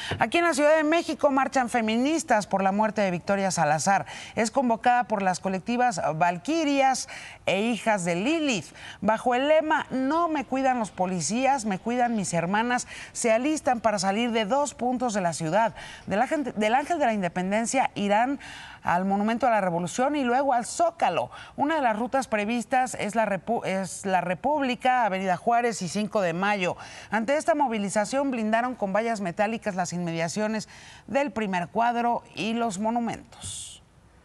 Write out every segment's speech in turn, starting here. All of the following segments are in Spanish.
Aquí en la Ciudad de México marchan feministas por la muerte de Victoria Salazar. Es convocada por las colectivas Valquirias e Hijas de Lilith. Bajo el lema "No me cuidan los policías, me cuidan mis hermanas", se alistan para salir de 2 puntos de la ciudad. Del Ángel de la Independencia irán al Monumento a la Revolución y luego al Zócalo. Una de las rutas previstas es la República, Avenida Juárez y 5 de Mayo. Ante esta movilización blindaron con vallas metálicas las inmediaciones del Primer Cuadro y los monumentos.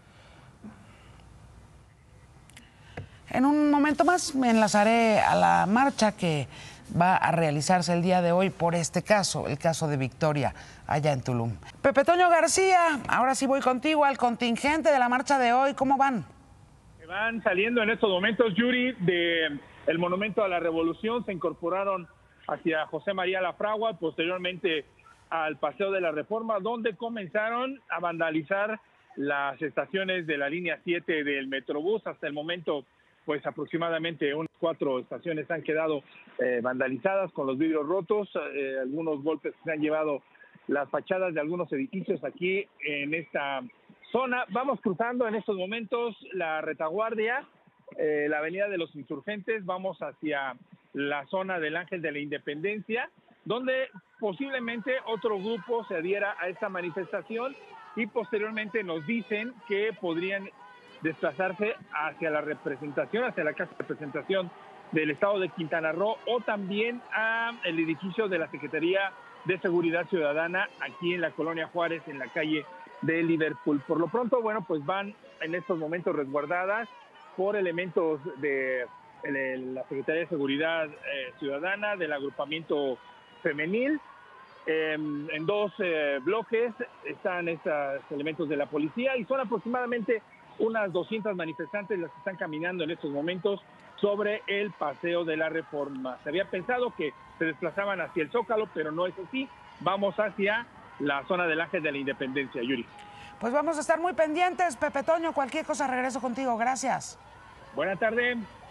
En un momento más me enlazaré a la marcha que va a realizarse el día de hoy por este caso, el caso de Victoria, allá en Tulum. Pepe Toño García, ahora sí voy contigo al contingente de la marcha de hoy. ¿Cómo van? Van saliendo en estos momentos, Yuri, del Monumento a la Revolución. Se incorporaron hacia José María Lafragua, posteriormente al Paseo de la Reforma, donde comenzaron a vandalizar las estaciones de la línea 7 del Metrobús. Hasta el momento, pues aproximadamente unas 4 estaciones han quedado vandalizadas con los vidrios rotos, algunos golpes que se han llevado las fachadas de algunos edificios aquí en esta zona. Vamos cruzando en estos momentos la retaguardia, la avenida de los Insurgentes, vamos hacia la zona del Ángel de la Independencia, donde posiblemente otro grupo se adhiera a esta manifestación y posteriormente nos dicen que podrían desplazarse hacia la representación, hacia la casa de representación del estado de Quintana Roo o también al edificio de la Secretaría de Seguridad Ciudadana aquí en la Colonia Juárez, en la calle de Liverpool. Por lo pronto, bueno, pues van en estos momentos resguardadas por elementos de la Secretaría de Seguridad Ciudadana, del agrupamiento femenil. En 2 bloques están estos elementos de la policía y son aproximadamente unas 200 manifestantes las que están caminando en estos momentos sobre el Paseo de la Reforma. Se había pensado que se desplazaban hacia el Zócalo, pero no es así. Vamos hacia la zona del Ángel de la Independencia, Yuri. Pues vamos a estar muy pendientes, Pepe Toño. Cualquier cosa regreso contigo. Gracias. Buenas tardes.